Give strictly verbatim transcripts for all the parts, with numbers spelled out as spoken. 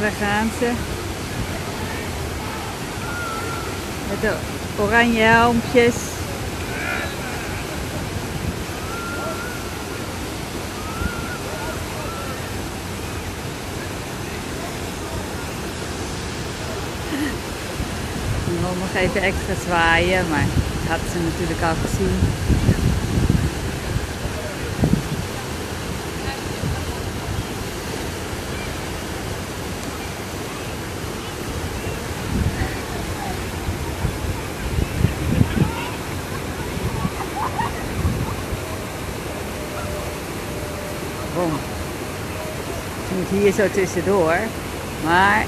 Daar gaan ze. Met de oranje helmpjes. Ik wil nog even extra zwaaien, maar dat had ze natuurlijk al gezien. Bom. Ze moet hier zo tussendoor, maar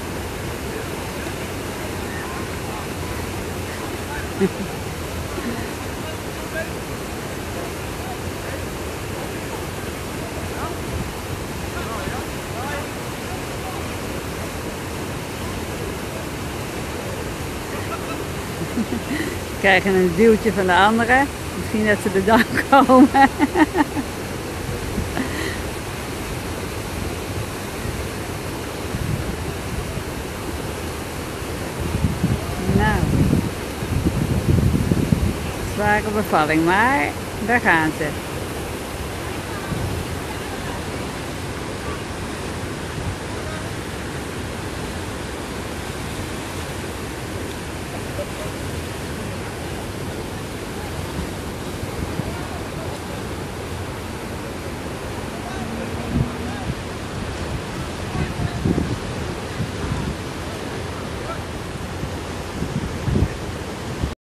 we krijgen een duwtje van de andere. Misschien dat ze er dan komen. Nou, zware bevalling, maar daar gaan ze.